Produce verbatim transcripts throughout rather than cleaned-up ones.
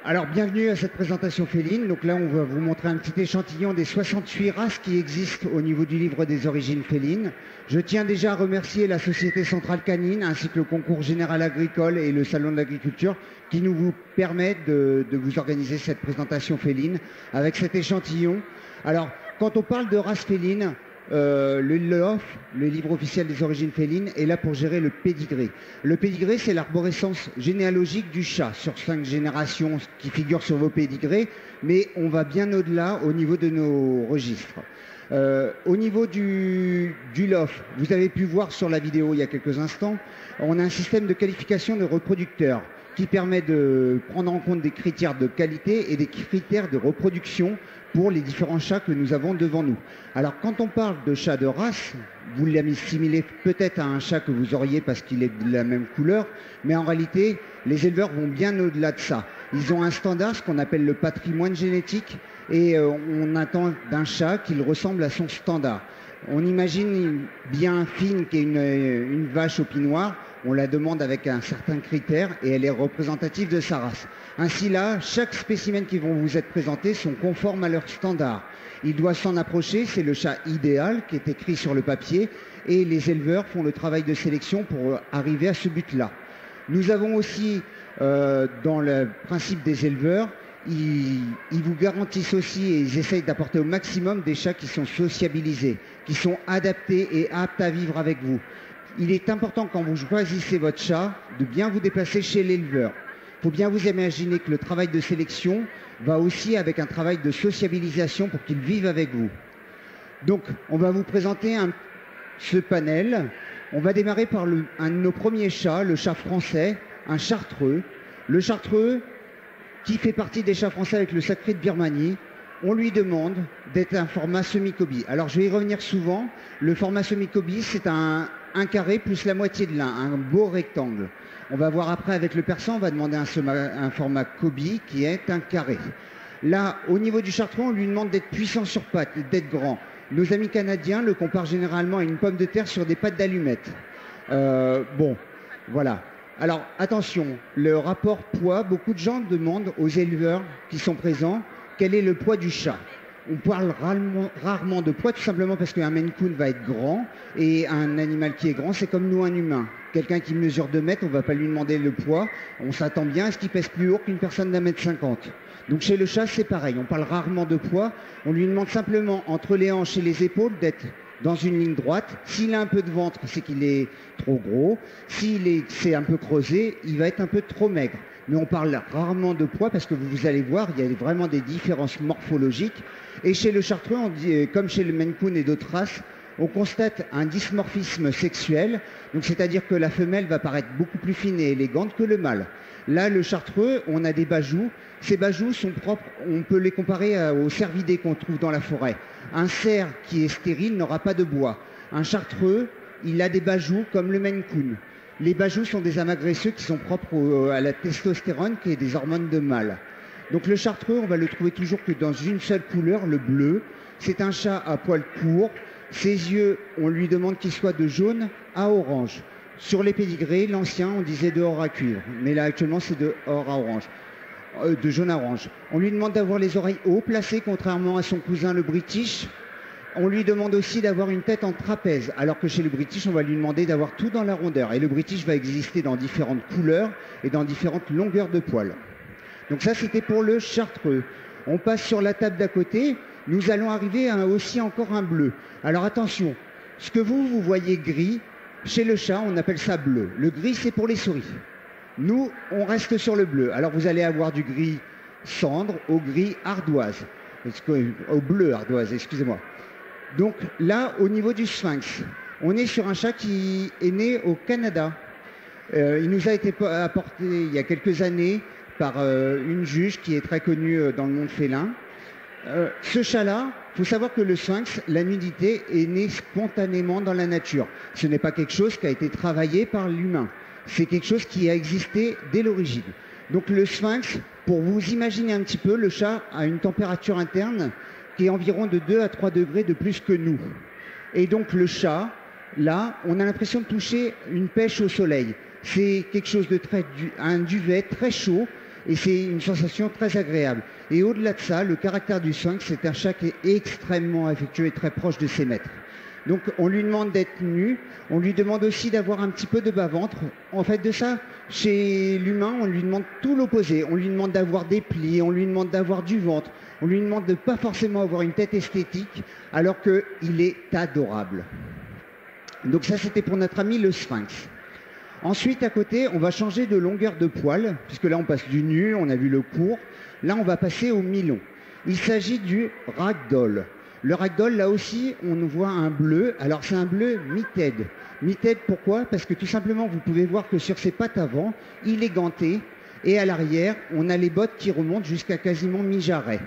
Alors, bienvenue à cette présentation féline. Donc là, on va vous montrer un petit échantillon des soixante-huit races qui existent au niveau du livre des origines félines. Je tiens déjà à remercier la Société Centrale Canine, ainsi que le Concours Général Agricole et le Salon de l'Agriculture, qui nous vous permettent de, de vous organiser cette présentation féline avec cet échantillon. Alors, quand on parle de race féline, Euh, le L O F, le livre officiel des origines félines, est là pour gérer le pédigré. Le pédigré, c'est l'arborescence généalogique du chat, sur cinq générations qui figurent sur vos pédigrés, mais on va bien au-delà au niveau de nos registres. Euh, au niveau du, du L O F, vous avez pu voir sur la vidéo il y a quelques instants, on a un système de qualification de reproducteurs qui permet de prendre en compte des critères de qualité et des critères de reproduction pour les différents chats que nous avons devant nous. Alors, quand on parle de chat de race, vous l'assimilez peut-être à un chat que vous auriez parce qu'il est de la même couleur, mais en réalité, les éleveurs vont bien au-delà de ça. Ils ont un standard, ce qu'on appelle le patrimoine génétique, et euh, on attend d'un chat qu'il ressemble à son standard. On imagine bien Fine qui est une, une vache au pied noir, on la demande avec un certain critère et elle est représentative de sa race. Ainsi là, chaque spécimen qui vont vous être présentés sont conformes à leur standard. Il doit s'en approcher, c'est le chat idéal qui est écrit sur le papier et les éleveurs font le travail de sélection pour arriver à ce but-là. Nous avons aussi, euh, dans le principe des éleveurs, Ils, ils vous garantissent aussi et ils essayent d'apporter au maximum des chats qui sont sociabilisés, qui sont adaptés et aptes à vivre avec vous. Il est important quand vous choisissez votre chat de bien vous déplacer chez l'éleveur. Il faut bien vous imaginer que le travail de sélection va aussi avec un travail de sociabilisation pour qu'ils vivent avec vous. Donc, on va vous présenter un, ce panel. On va démarrer par le, un de nos premiers chats, le chat français, un chartreux. Le chartreux, qui fait partie des chats français avec le sacré de Birmanie, on lui demande d'être un format semi-cobie. Alors je vais y revenir souvent. Le format semi-cobie, c'est un, un carré plus la moitié de l'un, un beau rectangle. On va voir après avec le persan, on va demander un, un format cobie qui est un carré. Là, au niveau du chartreux, on lui demande d'être puissant sur pattes, d'être grand. Nos amis canadiens le comparent généralement à une pomme de terre sur des pattes d'allumettes. Euh, bon, voilà. Alors, attention, le rapport poids, beaucoup de gens demandent aux éleveurs qui sont présents quel est le poids du chat. On parle rarement, rarement de poids, tout simplement parce qu'un Maine Coon va être grand, et un animal qui est grand, c'est comme nous, un humain. Quelqu'un qui mesure deux mètres, on ne va pas lui demander le poids, on s'attend bien à ce qu'il pèse plus lourd qu'une personne d'un mètre cinquante. Donc chez le chat, c'est pareil, on parle rarement de poids, on lui demande simplement, entre les hanches et les épaules, d'être dans une ligne droite. S'il a un peu de ventre, c'est qu'il est trop gros. S'il est, c'est un peu creusé, il va être un peu trop maigre. Mais on parle rarement de poids parce que vous allez voir, il y a vraiment des différences morphologiques. Et chez le chartreux, on dit, comme chez le Maine Coon et d'autres races, on constate un dysmorphisme sexuel. Donc c'est-à-dire que la femelle va paraître beaucoup plus fine et élégante que le mâle. Là, le chartreux, on a des bajous. Ces bajous sont propres, on peut les comparer aux cervidés qu'on trouve dans la forêt. Un cerf qui est stérile n'aura pas de bois. Un chartreux, il a des bajous comme le Maine Coon. Les bajous sont des amas graisseux qui sont propres au, à la testostérone, qui est des hormones de mâle. Donc le chartreux, on va le trouver toujours que dans une seule couleur, le bleu. C'est un chat à poils courts. Ses yeux, on lui demande qu'ils soient de jaune à orange. Sur les pédigrés, l'ancien, on disait de or à cuivre. Mais là, actuellement, c'est de or à orange. Euh, de jaune à orange. On lui demande d'avoir les oreilles haut placées, contrairement à son cousin le British. On lui demande aussi d'avoir une tête en trapèze, alors que chez le British, on va lui demander d'avoir tout dans la rondeur. Et le British va exister dans différentes couleurs et dans différentes longueurs de poils. Donc ça, c'était pour le chartreux. On passe sur la table d'à côté. Nous allons arriver à aussi encore un bleu. Alors attention, ce que vous, vous voyez gris, chez le chat, on appelle ça bleu. Le gris, c'est pour les souris. Nous, on reste sur le bleu. Alors vous allez avoir du gris cendre au gris ardoise. Au bleu ardoise, excusez-moi. Donc là, au niveau du sphinx, on est sur un chat qui est né au Canada. Euh, il nous a été apporté il y a quelques années par euh, une juge qui est très connue dans le monde félin. Euh, ce chat-là, il faut savoir que le sphinx, la nudité est née spontanément dans la nature. Ce n'est pas quelque chose qui a été travaillé par l'humain. C'est quelque chose qui a existé dès l'origine. Donc le sphinx, pour vous imaginer un petit peu, le chat a une température interne qui est environ de deux à trois degrés de plus que nous. Et donc le chat, là, on a l'impression de toucher une pêche au soleil. C'est quelque chose de très, un duvet très chaud et c'est une sensation très agréable. Et au-delà de ça, le caractère du sphinx, c'est un chat qui est extrêmement affectueux et très proche de ses maîtres. Donc on lui demande d'être nu, on lui demande aussi d'avoir un petit peu de bas-ventre. En fait de ça, chez l'humain, on lui demande tout l'opposé. On lui demande d'avoir des plis, on lui demande d'avoir du ventre, on lui demande de ne pas forcément avoir une tête esthétique, alors qu'il est adorable. Donc ça, c'était pour notre ami le sphinx. Ensuite, à côté, on va changer de longueur de poil, puisque là, on passe du nu, on a vu le court. Là, on va passer au mi-long. Il s'agit du ragdoll. Le ragdoll, là aussi, on voit un bleu. Alors, c'est un bleu mitted. Mitted, pourquoi? Parce que tout simplement, vous pouvez voir que sur ses pattes avant, il est ganté. Et à l'arrière, on a les bottes qui remontent jusqu'à quasiment mi-jarret.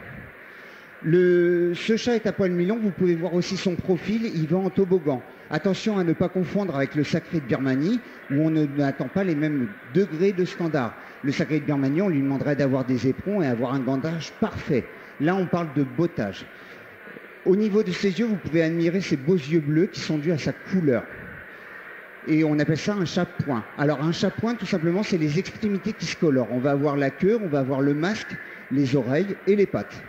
Le, ce chat est à poil mi-long, vous pouvez voir aussi son profil, il va en toboggan. Attention à ne pas confondre avec le sacré de Birmanie, où on n'attend pas les mêmes degrés de standard. Le sacré de Birmanie, on lui demanderait d'avoir des éperons et avoir un gandage parfait. Là, on parle de bottage. Au niveau de ses yeux, vous pouvez admirer ses beaux yeux bleus qui sont dus à sa couleur. Et on appelle ça un chat point. Alors un chat point, tout simplement, c'est les extrémités qui se colorent. On va avoir la queue, on va avoir le masque, les oreilles et les pattes.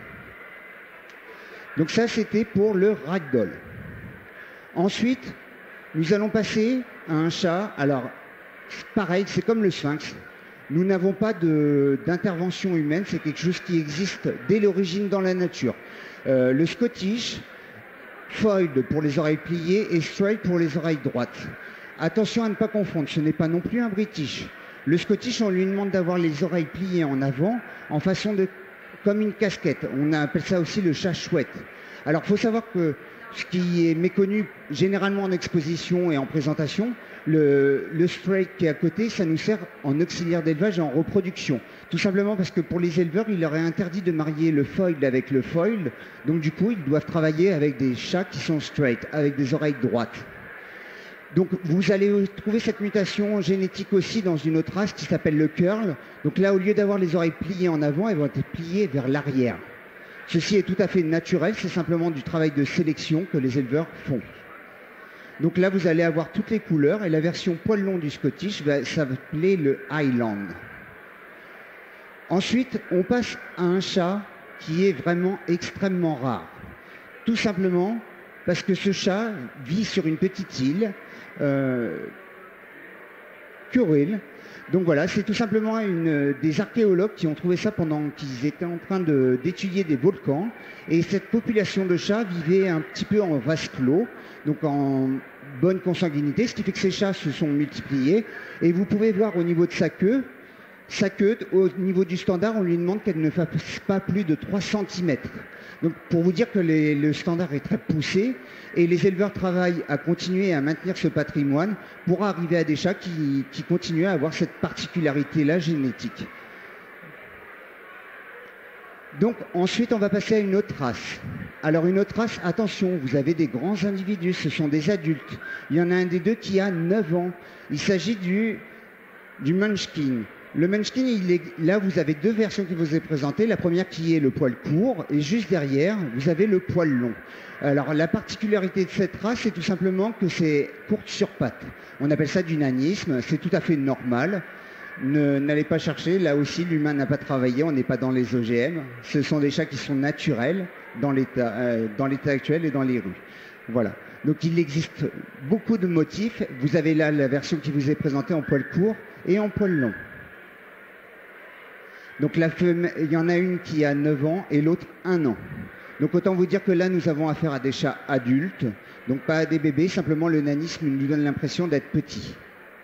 Donc ça, c'était pour le ragdoll. Ensuite, nous allons passer à un chat. Alors, pareil, c'est comme le sphinx. Nous n'avons pas d'intervention humaine, c'est quelque chose qui existe dès l'origine dans la nature. Euh, le Scottish, foiled pour les oreilles pliées et straight pour les oreilles droites. Attention à ne pas confondre, ce n'est pas non plus un British. Le Scottish, on lui demande d'avoir les oreilles pliées en avant, en façon de... comme une casquette. On appelle ça aussi le chat chouette. Alors, il faut savoir que ce qui est méconnu généralement en exposition et en présentation, le, le straight qui est à côté, ça nous sert en auxiliaire d'élevage et en reproduction. Tout simplement parce que pour les éleveurs, il leur est interdit de marier le foiled avec le foiled. Donc du coup, ils doivent travailler avec des chats qui sont straight, avec des oreilles droites. Donc vous allez trouver cette mutation génétique aussi dans une autre race qui s'appelle le curl. Donc là, au lieu d'avoir les oreilles pliées en avant, elles vont être pliées vers l'arrière. Ceci est tout à fait naturel, c'est simplement du travail de sélection que les éleveurs font. Donc là, vous allez avoir toutes les couleurs et la version poil long du Scottish va s'appeler le Highland. Ensuite, on passe à un chat qui est vraiment extrêmement rare. Tout simplement parce que ce chat vit sur une petite île, euh, Kuril. Donc voilà, c'est tout simplement une, des archéologues qui ont trouvé ça pendant qu'ils étaient en train d'étudier de, des volcans. Et cette population de chats vivait un petit peu en vase clos, donc en bonne consanguinité, ce qui fait que ces chats se sont multipliés. Et vous pouvez voir au niveau de sa queue, sa queue, au niveau du standard, on lui demande qu'elle ne fasse pas plus de trois centimètres. Donc pour vous dire que les, le standard est très poussé et les éleveurs travaillent à continuer à maintenir ce patrimoine pour arriver à des chats qui, qui continuent à avoir cette particularité-là génétique. Donc ensuite on va passer à une autre race. Alors une autre race, attention, vous avez des grands individus, ce sont des adultes. Il y en a un des deux qui a neuf ans. Il s'agit du, du Munchkin. Le Munchkin, il est, là vous avez deux versions qui vous est présentées. La première qui est le poil court et juste derrière, vous avez le poil long. Alors la particularité de cette race, c'est tout simplement que c'est courte sur pattes. On appelle ça du nanisme, c'est tout à fait normal. N'allez pas chercher, là aussi l'humain n'a pas travaillé, on n'est pas dans les O G M. Ce sont des chats qui sont naturels dans l'état euh, dans l'état actuel et dans les rues. Voilà. Donc il existe beaucoup de motifs. Vous avez là la version qui vous est présentée en poil court et en poil long. Donc la femelle, il y en a une qui a neuf ans et l'autre un an. Donc autant vous dire que là nous avons affaire à des chats adultes, donc pas à des bébés, simplement le nanisme nous donne l'impression d'être petit.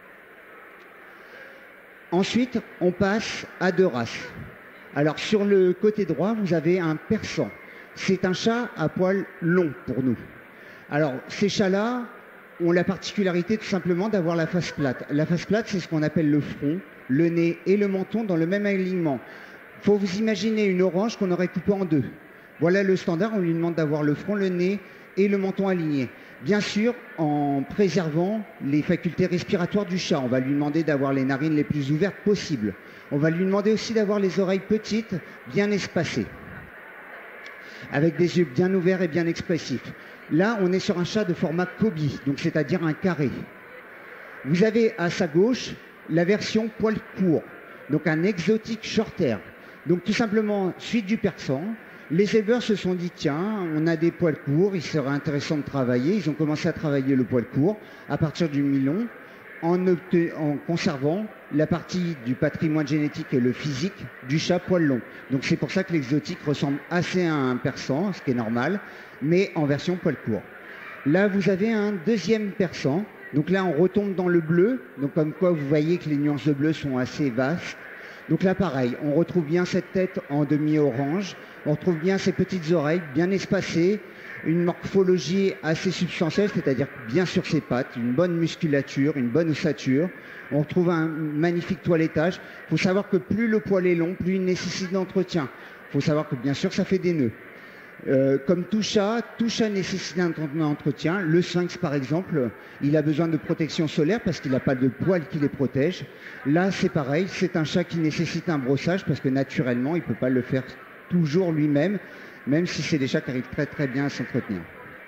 Ensuite, on passe à deux races. Alors sur le côté droit, vous avez un persan. C'est un chat à poil long pour nous. Alors ces chats-là ont la particularité tout simplement d'avoir la face plate. La face plate, c'est ce qu'on appelle le front, le nez et le menton dans le même alignement. Il faut vous imaginer une orange qu'on aurait coupée en deux. Voilà le standard, on lui demande d'avoir le front, le nez et le menton alignés. Bien sûr, en préservant les facultés respiratoires du chat. On va lui demander d'avoir les narines les plus ouvertes possibles. On va lui demander aussi d'avoir les oreilles petites, bien espacées, avec des yeux bien ouverts et bien expressifs. Là, on est sur un chat de format Kobe, donc c'est-à-dire un carré. Vous avez à sa gauche la version poil court. donc un exotique short hair. Donc tout simplement, suite du persan, les éleveurs se sont dit, tiens, on a des poils courts, il serait intéressant de travailler. Ils ont commencé à travailler le poil court à partir du mi-long en, en conservant la partie du patrimoine génétique et le physique du chat poil long. Donc c'est pour ça que l'exotique ressemble assez à un persan, ce qui est normal, mais en version poil court. Là, vous avez un deuxième persan. Donc là, on retombe dans le bleu. Donc comme quoi, vous voyez que les nuances de bleu sont assez vastes. Donc là, pareil, on retrouve bien cette tête en demi-orange, on retrouve bien ces petites oreilles bien espacées, une morphologie assez substantielle, c'est-à-dire bien sur ses pattes, une bonne musculature, une bonne ossature. On retrouve un magnifique toilettage. Il faut savoir que plus le poil est long, plus il nécessite d'entretien. Il faut savoir que bien sûr, ça fait des nœuds. Euh, comme tout chat, tout chat nécessite un entretien. Le sphinx, par exemple, il a besoin de protection solaire parce qu'il n'a pas de poils qui les protègent. Là, c'est pareil, c'est un chat qui nécessite un brossage parce que naturellement, il ne peut pas le faire toujours lui-même, même si c'est des chats qui arrivent très très bien à s'entretenir.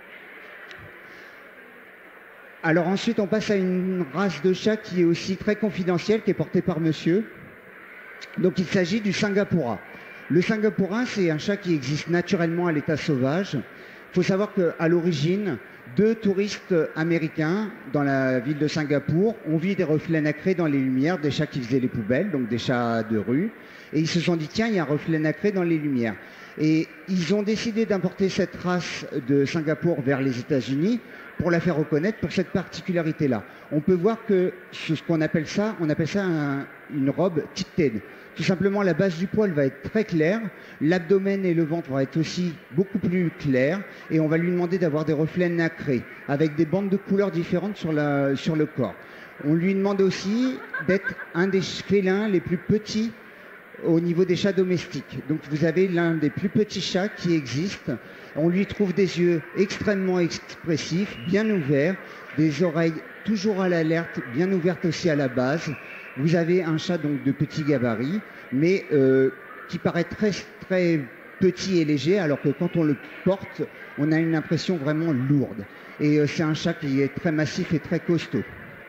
Alors ensuite, on passe à une race de chat qui est aussi très confidentielle, qui est portée par monsieur. Donc il s'agit du Singapura. Le Singapurin, c'est un chat qui existe naturellement à l'état sauvage. Il faut savoir qu'à l'origine, deux touristes américains dans la ville de Singapour ont vu des reflets nacrés dans les lumières des chats qui faisaient les poubelles, donc des chats de rue. Et ils se sont dit, tiens, il y a un reflet nacré dans les lumières. Et ils ont décidé d'importer cette race de Singapour vers les États-Unis pour la faire reconnaître pour cette particularité-là. On peut voir que ce qu'on appelle ça, on appelle ça un, une robe ticted. Tout simplement, la base du poil va être très claire, l'abdomen et le ventre vont être aussi beaucoup plus clairs, et on va lui demander d'avoir des reflets nacrés, avec des bandes de couleurs différentes sur, la, sur le corps. On lui demande aussi d'être un des félins les plus petits au niveau des chats domestiques. Donc vous avez l'un des plus petits chats qui existent. On lui trouve des yeux extrêmement expressifs, bien ouverts, des oreilles toujours à l'alerte, bien ouvertes aussi à la base. Vous avez un chat donc de petit gabarit, mais euh, qui paraît très, très petit et léger, alors que quand on le porte, on a une impression vraiment lourde. Et euh, c'est un chat qui est très massif et très costaud.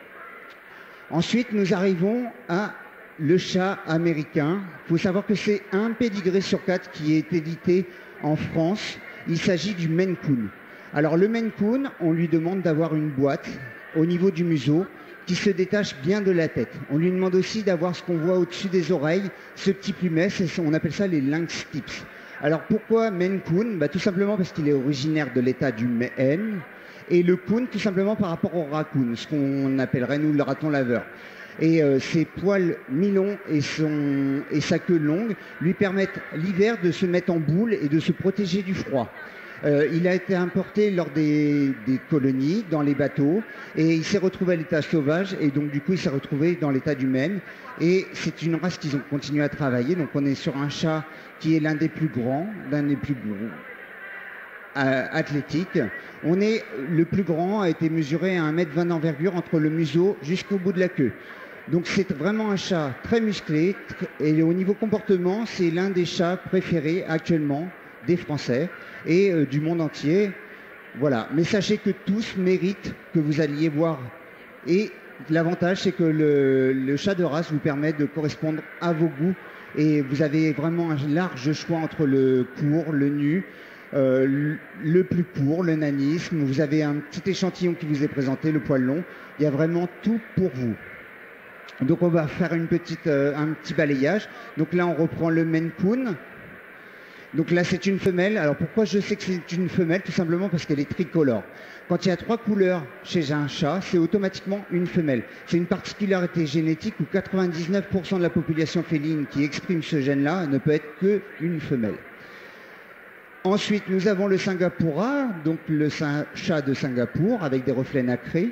Ensuite, nous arrivons à le chat américain. Il faut savoir que c'est un pédigré sur quatre qui est édité en France. Il s'agit du Maine Coon. Alors le Maine Coon, on lui demande d'avoir une boîte au niveau du museau qui se détache bien de la tête. On lui demande aussi d'avoir ce qu'on voit au-dessus des oreilles, ce petit plumet, on appelle ça les lynx tips. Alors pourquoi Maine Coon? Bah, tout simplement parce qu'il est originaire de l'état du Maine, et le Coon tout simplement par rapport au raccoon, ce qu'on appellerait nous le raton laveur. Et euh, ses poils mi-longs et, son, et sa queue longue lui permettent l'hiver de se mettre en boule et de se protéger du froid. Euh, il a été importé lors des, des colonies, dans les bateaux, et il s'est retrouvé à l'état sauvage, et donc du coup il s'est retrouvé dans l'état du Maine. Et c'est une race qu'ils ont continué à travailler, donc on est sur un chat qui est l'un des plus grands, l'un des plus gros, euh, athlétiques. On est, le plus grand a été mesuré à un mètre vingt d'envergure entre le museau jusqu'au bout de la queue. Donc c'est vraiment un chat très musclé, et au niveau comportement, c'est l'un des chats préférés actuellement des Français et euh, du monde entier. Voilà. Mais sachez que tous méritent que vous alliez voir. Et l'avantage, c'est que le, le chat de race vous permet de correspondre à vos goûts. Et vous avez vraiment un large choix entre le court, le nu, euh, le plus court, le nanisme. Vous avez un petit échantillon qui vous est présenté, le poil long. Il y a vraiment tout pour vous. Donc on va faire une petite, euh, un petit balayage. Donc là, on reprend le Maine Coon. Donc là, c'est une femelle. Alors pourquoi je sais que c'est une femelle? Tout simplement parce qu'elle est tricolore. Quand il y a trois couleurs chez un chat, c'est automatiquement une femelle. C'est une particularité génétique où quatre-vingt-dix-neuf pour cent de la population féline qui exprime ce gène-là ne peut être qu'une femelle. Ensuite, nous avons le Singapura, donc le chat de Singapour avec des reflets nacrés.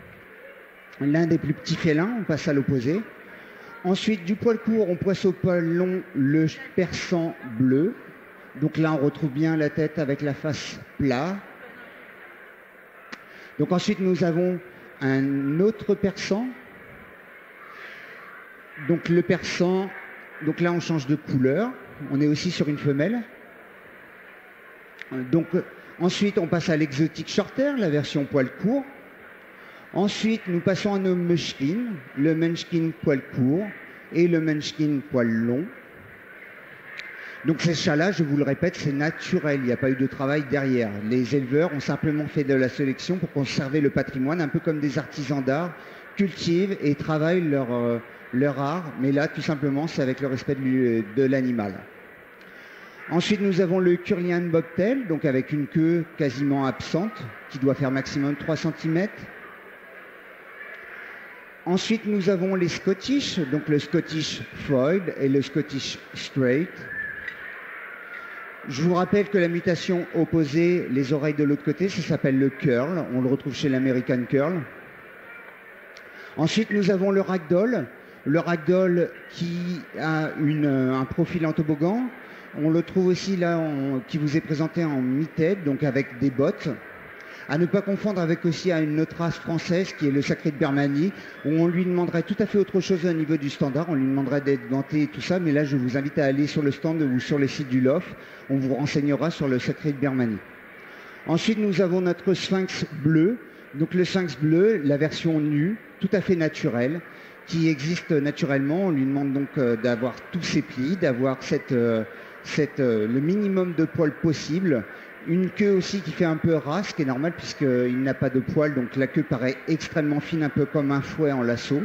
L'un des plus petits félins, on passe à l'opposé. Ensuite, du poil court, on passe au poil long, le persan bleu. Donc là, on retrouve bien la tête avec la face plat. Donc ensuite, nous avons un autre persan. Donc le persan, donc là, on change de couleur. On est aussi sur une femelle. Donc ensuite, on passe à l'exotique short hair, la version poil court. Ensuite, nous passons à nos munchkin, le munchkin poil court. et le Munchkin poil long. Donc ces chats-là, je vous le répète, c'est naturel, il n'y a pas eu de travail derrière. Les éleveurs ont simplement fait de la sélection pour conserver le patrimoine, un peu comme des artisans d'art, cultivent et travaillent leur, euh, leur art, mais là, tout simplement, c'est avec le respect de, de l'animal. Ensuite, nous avons le Curlian Bobtail, donc avec une queue quasiment absente, qui doit faire maximum trois centimètres. Ensuite, nous avons les Scottish, donc le Scottish Foiled et le Scottish Straight. Je vous rappelle que la mutation opposée, les oreilles de l'autre côté, ça s'appelle le curl. On le retrouve chez l'American Curl. Ensuite, nous avons le Ragdoll. Le Ragdoll qui a une, un profil en toboggan. On le trouve aussi là, en, qui vous est présenté en mi-tête, donc avec des bottes. À ne pas confondre avec aussi une autre race française qui est le Sacré de Birmanie, où on lui demanderait tout à fait autre chose au niveau du standard. On lui demanderait d'être ganté et tout ça, mais là je vous invite à aller sur le stand ou sur le site du L O F. On vous renseignera sur le Sacré de Birmanie. Ensuite, nous avons notre Sphinx bleu. Donc le Sphinx bleu, la version nue, tout à fait naturelle, qui existe naturellement. On lui demande donc euh, d'avoir tous ses plis, d'avoir cette, euh, cette, euh, le minimum de poils possible. Une queue aussi qui fait un peu ras, ce qui est normal puisqu'il n'a pas de poils, donc la queue paraît extrêmement fine, un peu comme un fouet en lasso.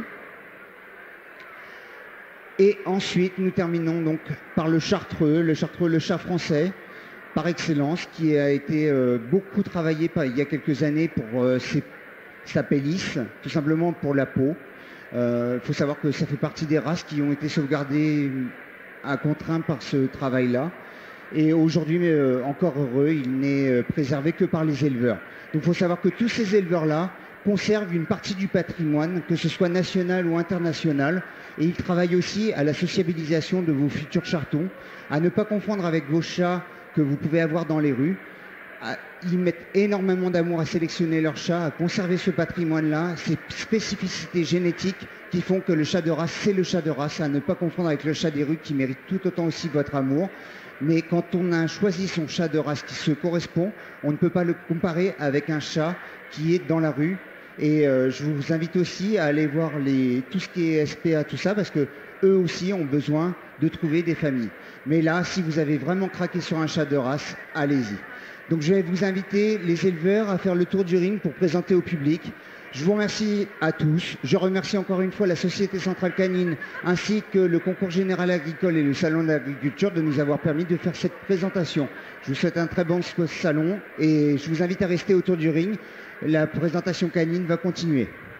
Et ensuite, nous terminons donc par le chartreux, le chartreux, le chat français, par excellence, qui a été euh, beaucoup travaillé par, il y a quelques années pour euh, ses, sa pélisse, tout simplement pour la peau. Il euh, faut savoir que ça fait partie des races qui ont été sauvegardées à contraint par ce travail-là. Et aujourd'hui, euh, encore heureux, il n'est euh, préservé que par les éleveurs. Donc il faut savoir que tous ces éleveurs-là conservent une partie du patrimoine, que ce soit national ou international, et ils travaillent aussi à la sociabilisation de vos futurs chartons, à ne pas confondre avec vos chats que vous pouvez avoir dans les rues. Ils mettent énormément d'amour à sélectionner leurs chats, à conserver ce patrimoine-là, ces spécificités génétiques qui font que le chat de race, c'est le chat de race, à ne pas confondre avec le chat des rues qui mérite tout autant aussi votre amour. Mais quand on a choisi son chat de race qui se correspond, on ne peut pas le comparer avec un chat qui est dans la rue. Et euh, je vous invite aussi à aller voir les, tout ce qui est S P A, tout ça, parce que eux aussi ont besoin de trouver des familles. Mais là, si vous avez vraiment craqué sur un chat de race, allez-y. Donc je vais vous inviter, les éleveurs, à faire le tour du ring pour présenter au public. Je vous remercie à tous. Je remercie encore une fois la Société Centrale Canine ainsi que le Concours Général Agricole et le Salon de l'Agriculture de nous avoir permis de faire cette présentation. Je vous souhaite un très bon salon et je vous invite à rester autour du ring. La présentation canine va continuer.